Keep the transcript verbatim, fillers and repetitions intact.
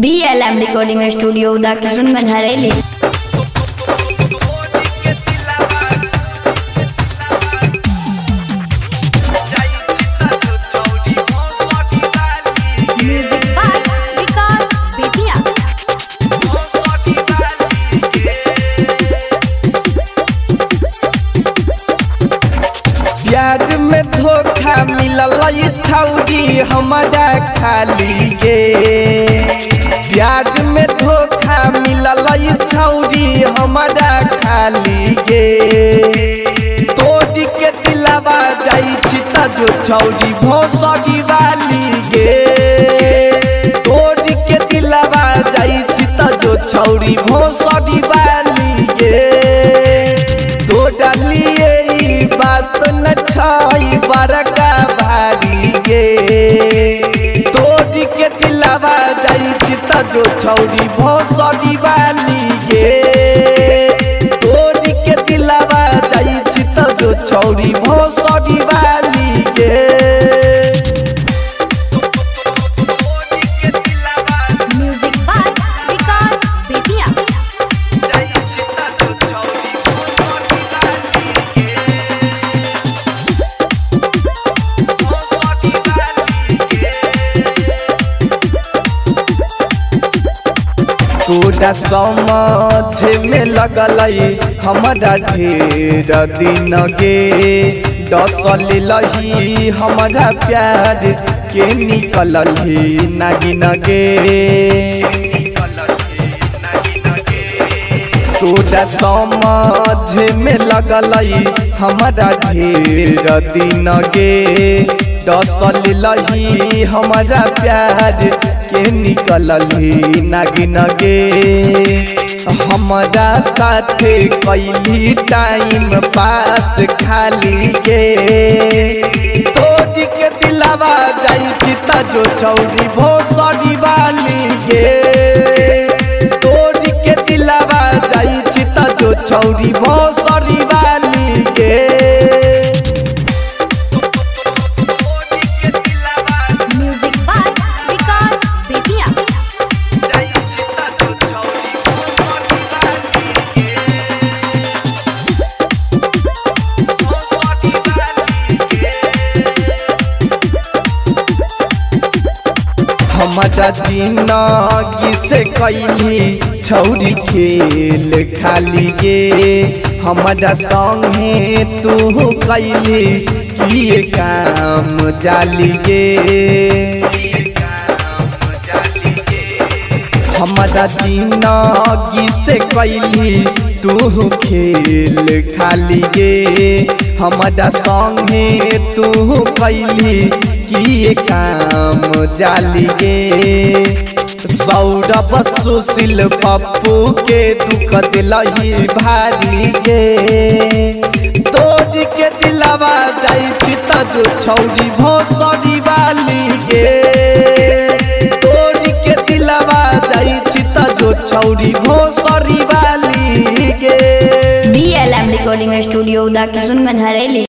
B L M recording studio Uda Kishun में झरेली। प्यार में धोखा मिलल छौरी हमारा खाली गे, प्यार में धोखा मिलल छौरी हमारा खाली गे। तोड़ी के दिलवा जाई छिता जो छौरी भोसड़ी वाली गे, तोड़ी के दिलवा जाई छिता जो छौरी भोसड़ी वाली गे। तो डालिए बात न छाई बरका भारी गे, तोड़ी के दिलवा जाई छिता जो छौरी भोसड़ी वाली गे। तोड़ी के दिलवा जाई छिता जो छौरी भोसड़ी वाली गे। तोरा समझ में लगल हमारा ढेर दिन गे, डसल लही हमारा प्यार के निकल नागिन गे। तोरा समझ में लगल हमारा ढेर दिन गे, डसल लही हमारा प्यार के निकल नागिन गे। हमारा साथ कैली टाइम पास खाली गे, तोड़ी के दिलवा जाई छिता जो छौरी भोसड़ी वाली गे। तोड़ी के दिलवा जाई छिता जो छौरी भोसड़ी वाली गे। हमारा जिंदगी से कैली छौरी खेल खाली गे, हमारा संगे तू कैली किए काम जाली गे। हमारा जिंदगी से कैली तू खेल खाली गे, हमारा संगे तू कैली किए काम जाली गे। सौरभ सुशील पप्पू के दुख दिलही भारी गे, तोड़ी के दिलवा जाई छिता जो छौरी भोसड़ी वाली गे। तोड़ी के दिलवा जाई छिता जो छौरी भोसड़ी वाली गे। B L M recording studio Uda Kishun में झरेली।